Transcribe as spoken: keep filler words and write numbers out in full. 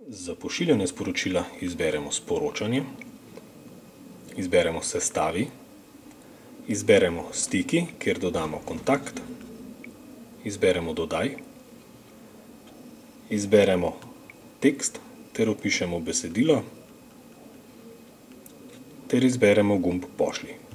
Za pošiljanje sporočila izberemo Sporočanje, izberemo Sestavi, izberemo Stiki, kjer dodamo kontakt, izberemo Dodaj, izberemo Tekst ter vpišemo besedilo ter izberemo gumb Pošlji.